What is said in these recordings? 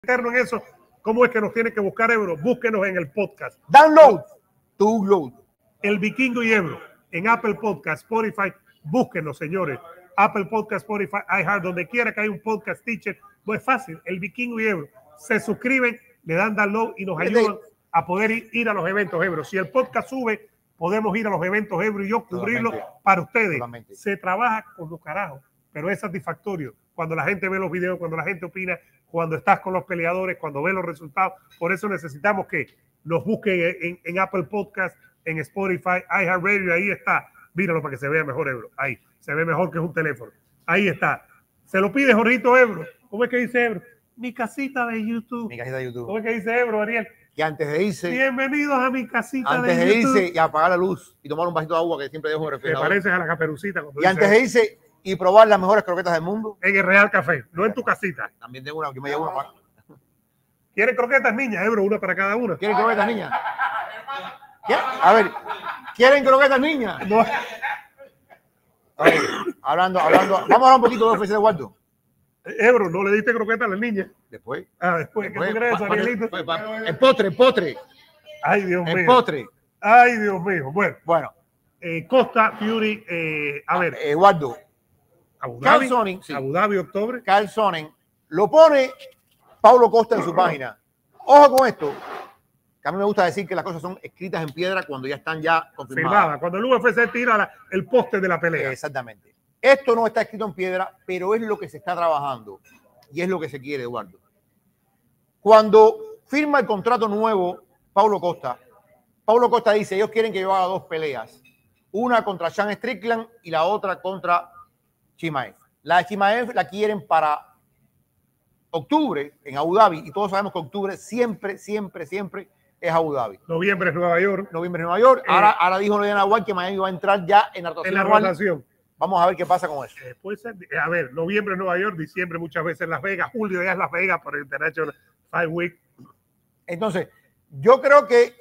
En eso, ¿cómo es que nos tiene que buscar Ebro? Búsquenos en el podcast. Download. Download. El Vikingo y Ebro en Apple Podcast, Spotify. Búsquenos, señores. Apple Podcast, Spotify, iHeart, donde quiera que haya un podcast teacher. Pues es fácil. El Vikingo y Ebro. Se suscriben, le dan download y nos ayudan a poder ir a los eventos Ebro. Si el podcast sube, podemos ir a los eventos Ebro y yo cubrirlo para ustedes. Totalmente. Se trabaja con los carajos, pero es satisfactorio cuando la gente ve los videos, cuando la gente opina, cuando estás con los peleadores, cuando ves los resultados. Por eso necesitamos que nos busquen en Apple Podcast, en Spotify, iHeartRadio. Ahí está. Míralo para que se vea mejor, Ebro. Ahí. Se ve mejor que es un teléfono. Ahí está. Se lo pide Jorrito Ebro. ¿Cómo es que dice Ebro? Mi casita de YouTube. Mi casita de YouTube. ¿Cómo es que dice Ebro, Ariel? Que antes de irse. Bienvenidos a mi casita antes de YouTube. Antes de irse y apagar la luz y tomar un vasito de agua que siempre dejo en el refrigerador. Te pareces a la Caperucita. Y antes de irse y probar las mejores croquetas del mundo. En el Real Café, no en tu casita. También tengo una, que me llevo una para... ¿Quieren croquetas, niñas? Ebro, una para cada una. ¿Quieren croquetas, niñas? A ver, ¿quieren croquetas, niñas? No. Ver, hablando, vamos a hablar un poquito de UFC de Eduardo. Ebro, ¿no le diste croquetas a las niñas? Después. Después. ¿Qué tú crees, Arielito? El postre. Ay, Dios mío. El postre. Ay, Dios mío. Bueno. Costa, Fury, a ver. Eduardo. Abu Dhabi, octubre. Carl Sonnen lo pone Paulo Costa en su página. Ojo con esto, que a mí me gusta decir que las cosas son escritas en piedra cuando ya están confirmadas. Cuando el UFC tira el poste de la pelea. Exactamente. Esto no está escrito en piedra, pero es lo que se está trabajando y es lo que se quiere, Eduardo. Cuando firma el contrato nuevo Paulo Costa dice, ellos quieren que yo haga 2 peleas. Una contra Sean Strickland y la otra contra Chimaev. La de Chimaev la quieren para octubre en Abu Dhabi y todos sabemos que octubre siempre es Abu Dhabi. Noviembre es Nueva York. Ahora dijo Diana White que Miami va a entrar ya en la rotación. Vamos a ver qué pasa con eso. Puede ser, a ver, noviembre es Nueva York, diciembre muchas veces Las Vegas, julio ya es Las Vegas por el International Fight Week. Entonces, yo creo que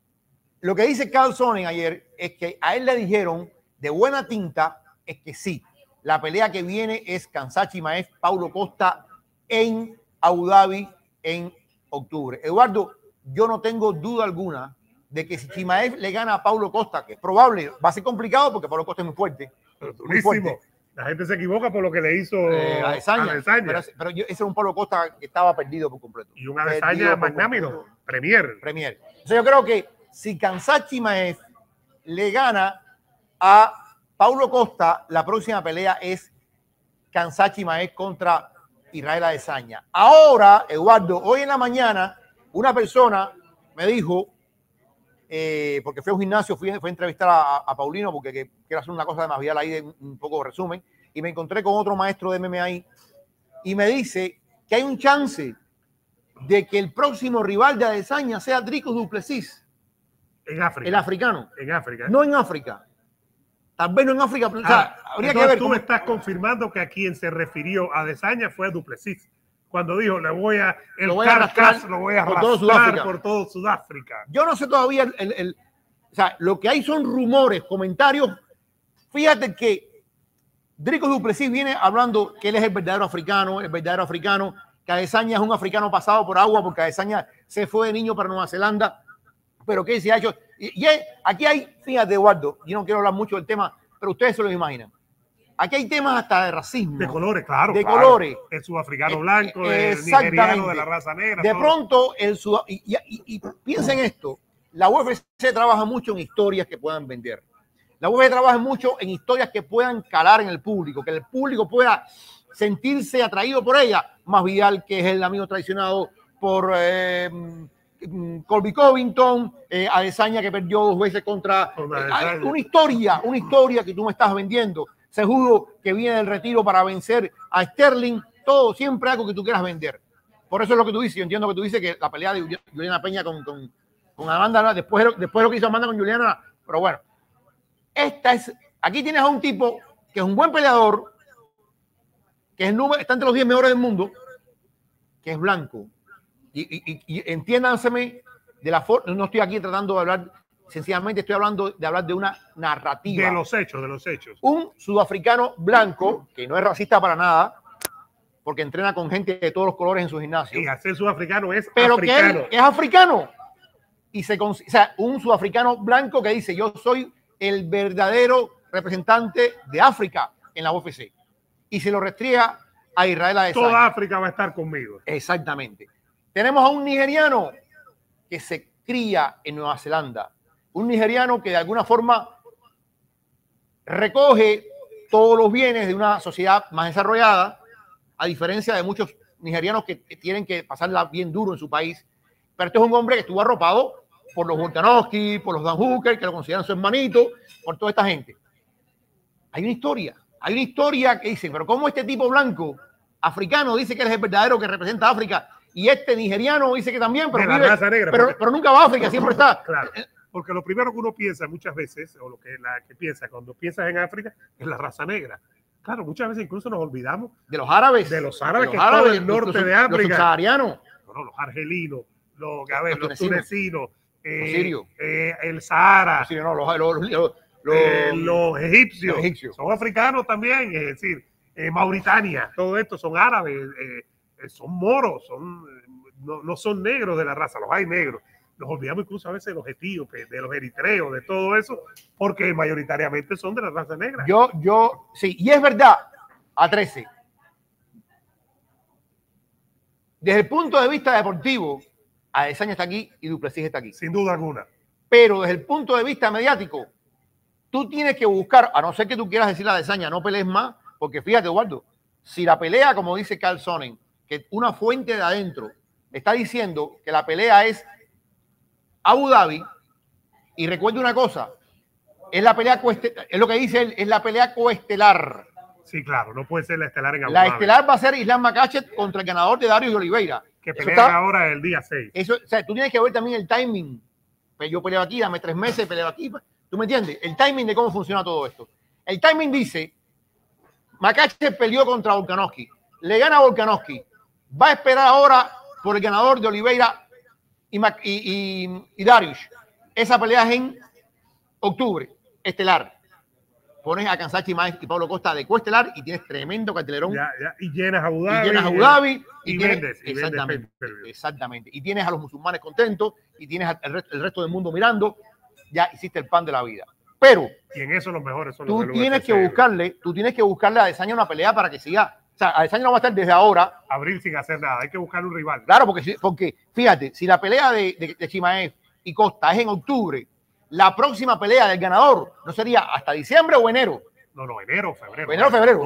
lo que dice Carl Sonnen ayer es que a él le dijeron de buena tinta es que sí, la pelea que viene es Khamzat Chimaev, Paulo Costa en Abu Dhabi en octubre. Eduardo, yo no tengo duda alguna de que si Chimaev le gana a Paulo Costa, que es probable, va a ser complicado porque Paulo Costa es muy fuerte. Muy fuerte. La gente se equivoca por lo que le hizo Adesanya. Pero ese era un Paulo Costa que estaba perdido por completo. Y un Adesanya magnámico, Premier. Entonces yo creo que si Khamzat Chimaev le gana a Paulo Costa, la próxima pelea es Khamzat Chimaev contra Israel Adesanya. Ahora, Eduardo, hoy en la mañana, una persona me dijo, porque fui a un gimnasio, fui a entrevistar a Paulino porque quiero hacer una cosa de más vial ahí, de un poco de resumen, y me encontré con otro maestro de MMA ahí, y me dice que hay un chance de que el próximo rival de Adesanya sea Dricus du Plessis. En África. El africano. En África. No en África. Tal vez no en África. O sea, habría que ver. Tú me estás confirmando que a quien se refirió a Adesanya fue a du Plessis. Cuando dijo, lo voy a arrastrar por todo Sudáfrica. Yo no sé todavía o sea, lo que hay son rumores, comentarios. Fíjate que Dricus du Plessis viene hablando que él es el verdadero africano, que Adesanya es un africano pasado por agua porque Adesanya se fue de niño para Nueva Zelanda. Pero ¿qué se ha hecho? Y aquí hay, fíjate, Eduardo, yo no quiero hablar mucho del tema, pero ustedes se lo imaginan. Aquí hay temas hasta de racismo. De colores, claro. De colores. El sudafricano blanco, el nigeriano de la raza negra. De todo. Pronto, y piensen esto, la UFC trabaja mucho en historias que puedan vender. La UFC trabaja mucho en historias que puedan calar en el público, que el público pueda sentirse atraído por ella. Más Vidal, que es el amigo traicionado por Colby Covington, Adesanya que perdió 2 veces contra... una historia que tú me estás vendiendo. Sejudo que viene del retiro para vencer a Sterling, todo, siempre algo que tú quieras vender. Por eso es lo que tú dices. Yo entiendo que tú dices que la pelea de Juliana Peña con Amanda, después lo que hizo Amanda con Juliana, pero bueno, aquí tienes a un tipo que es un buen peleador, que está entre los 10 mejores del mundo, que es blanco. Y entiéndanseme de la forma, no estoy aquí tratando de hablar, sencillamente estoy hablando de una narrativa. De los hechos. Un sudafricano blanco, que no es racista para nada, porque entrena con gente de todos los colores en su gimnasio. Y hacer sudafricano es pero africano. que él es africano. Y o sea, un sudafricano blanco que dice, yo soy el verdadero representante de África en la UFC. Y se lo restriega a Israel Adesanya. Toda África va a estar conmigo. Exactamente. Tenemos a un nigeriano que se cría en Nueva Zelanda. Un nigeriano que de alguna forma recoge todos los bienes de una sociedad más desarrollada, a diferencia de muchos nigerianos que tienen que pasarla bien duro en su país. Pero este es un hombre que estuvo arropado por los Volkanovski, por los Dan Hooker, que lo consideran su hermanito, por toda esta gente. Hay una historia que dice, pero ¿cómo este tipo blanco, africano, dice que él es el verdadero que representa a África? Y este nigeriano dice que también, pero, de la raza negra, pero nunca va a África, siempre está. Claro, porque lo primero que uno piensa muchas veces, o lo que piensa cuando piensas en África, es la raza negra. Claro, muchas veces incluso nos olvidamos de los árabes. De los árabes que están en el norte de África. Los subsaharianos. No, los argelinos, los tunecinos, sirios. El Sahara. Los sirios, no, los egipcios. Son africanos también, es decir, Mauritania, todo esto son árabes, son moros, no son negros de la raza, los hay negros. Nos olvidamos incluso a veces de los etíopes, de los eritreos, de todo eso, porque mayoritariamente son de la raza negra. Sí, y es verdad, a 13. Desde el punto de vista deportivo, Adesanya está aquí y Duplessis está aquí. Sin duda alguna. Pero desde el punto de vista mediático, tú tienes que buscar, a no ser que tú quieras decirle a Adesanya, no pelees más, porque fíjate, Eduardo, si la pelea, como dice Carl Sonnen, que una fuente de adentro está diciendo que la pelea es Abu Dhabi, y recuerda una cosa, es la pelea es lo que dice él, es la pelea coestelar. Sí, claro, no puede ser la estelar en Abu La Dhabi. estelar va a ser Islam Makhachev contra el ganador de Darius Oliveira. Que pelean ahora el día 6. Eso, o sea, tú tienes que ver también el timing. Yo peleo aquí, dame 3 meses, peleo aquí. ¿Tú me entiendes? El timing de cómo funciona todo esto. El timing dice, Makhachev peleó contra Volkanovski. Le gana a Volkanovski. Va a esperar ahora por el ganador de Oliveira y Darius. Esa pelea es en octubre, estelar. Pones a Kansachi Maez y Pablo Costa de coestelar y tienes tremendo cartelerón. Y llenas Abu Dhabi. Y llenas Abu Dhabi. Y vendes. Exactamente. Y tienes a los musulmanes contentos y tienes el resto del mundo mirando. Ya hiciste el pan de la vida. Pero y en eso los mejores son tú tienes que buscarle a Adesanya una pelea para que siga. O sea, Adesanya no va a estar desde ahora. Abril sin hacer nada. Hay que buscar un rival. Claro, porque fíjate, si la pelea de Chimaev y Costa es en octubre, la próxima pelea del ganador no sería hasta diciembre o enero. No, enero, febrero. Enero, febrero.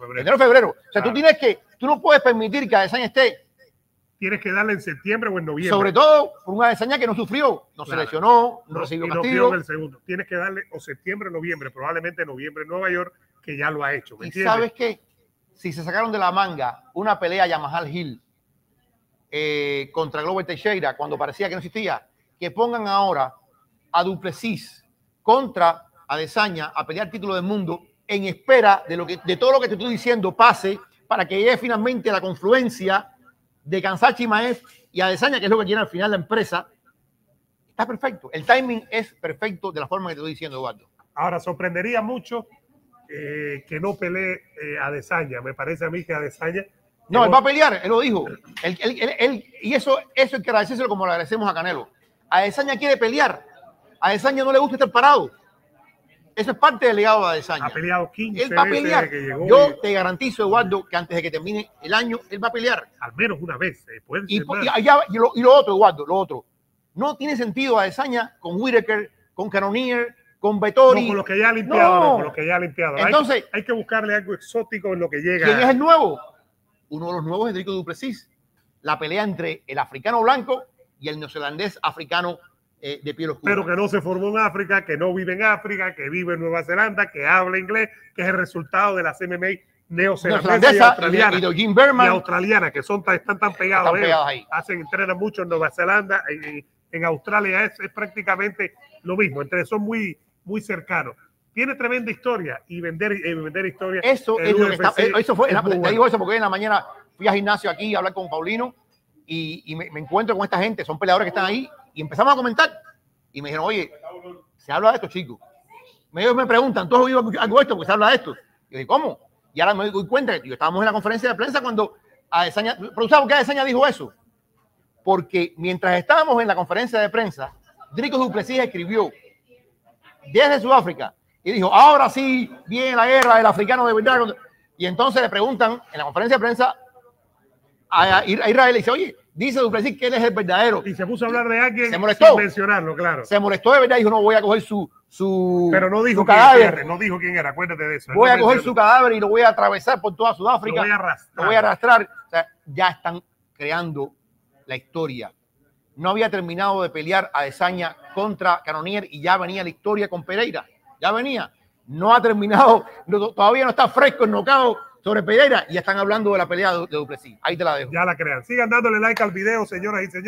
O sea, claro. Tú no puedes permitir que Adesanya esté. Tienes que darle en septiembre o en noviembre. Sobre todo por una Adesanya que no sufrió, se lesionó, no recibió castigo. En el segundo. Tienes que darle o septiembre o noviembre, probablemente noviembre en Nueva York, que ya lo ha hecho. ¿Y sabes qué? Si se sacaron de la manga una pelea Yamahal Hill contra Glover Teixeira cuando parecía que no existía, que pongan ahora a Duplessis contra Adesanya a pelear título del mundo en espera de todo lo que te estoy diciendo pase para que llegue finalmente la confluencia de Kansachi Maez y Adesanya, que es lo que quiere al final la empresa. Está perfecto. El timing es perfecto de la forma que te estoy diciendo, Eduardo. Ahora, sorprendería mucho que no pelee Adesanya. Me parece a mí que Adesanya... No, él va a pelear, él lo dijo. Y eso hay que agradecérselo como lo agradecemos a Canelo. Adesanya quiere pelear. A Adesanya no le gusta estar parado. Eso es parte del legado de Adesanya. Ha peleado 15 él va a pelear. veces que llegó. Yo te garantizo, Eduardo, que antes de que termine el año, él va a pelear. Al menos una vez. Y lo otro, Eduardo, lo otro. No tiene sentido Adesanya con Whittaker, con Cannonier, con Vettori. No, con lo que ya ha limpiado. Con lo que ya ha limpiado. Entonces, hay que buscarle algo exótico en lo que llega. ¿Quién es el nuevo? Uno de los nuevos es Dricus du Plessis. La pelea entre el africano blanco y el neozelandés africano de piel oscura. Pero que no se formó en África, que no vive en África, que vive en Nueva Zelanda, que habla inglés, que es el resultado de las MMA neozelandesa y australiana. Y de Jim Berman. Y australiana, que están tan pegados. Están pegados ahí. Entrenan mucho en Nueva Zelanda, en Australia es prácticamente lo mismo. Son muy cercanos. Tiene tremenda historia y vender historia. Eso es lo que está. Eso fue. Te digo eso porque en la mañana fui al gimnasio aquí a hablar con Paulino y me encuentro con esta gente. Son peleadores que están ahí y empezamos a comentar. Y me dijeron, oye, se habla de esto, chicos. Ellos me preguntan, ¿tú has oído algo de esto? Pues se habla de esto. Y yo digo, ¿cómo? Y ahora me doy cuenta que estábamos en la conferencia de prensa cuando Adesanya, pero ¿sabes por qué Adesanya dijo eso? Porque mientras estábamos en la conferencia de prensa, Dricus du Plessis escribió desde Sudáfrica y dijo, ahora sí viene la guerra del africano de verdad. Y entonces le preguntan en la conferencia de prensa a Israel y dice, oye, dice du Plessis que él es el verdadero. Y se puso a hablar de alguien se molestó, sin mencionarlo, claro. Se molestó de verdad y dijo, no, voy a coger su pero no dijo su cadáver. No dijo quién era, acuérdate de eso. Voy a coger su cadáver y lo voy a atravesar por toda Sudáfrica. Lo voy a arrastrar. O sea, ya están creando la historia. No había terminado de pelear Adesanya contra Cannonier y ya venía la historia con Pereira. Ya venía. No ha terminado, todavía no está fresco el knockout sobre Pereira y ya están hablando de la pelea de du Plessis. Ahí te la dejo. Ya la crean. Sigan dándole like al video, señoras y señores.